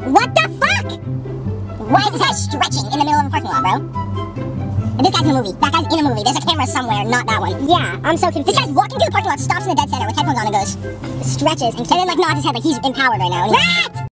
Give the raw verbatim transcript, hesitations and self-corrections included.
What the fuck? Why is this guy stretching in the middle of a parking lot, bro? And this guy's in a movie. That guy's in a movie. There's a camera somewhere, not that one. Yeah, I'm so confused. This guy's walking through the parking lot, stops in the dead center with headphones on and goes, stretches, and then like nods his head like he's empowered right now. And he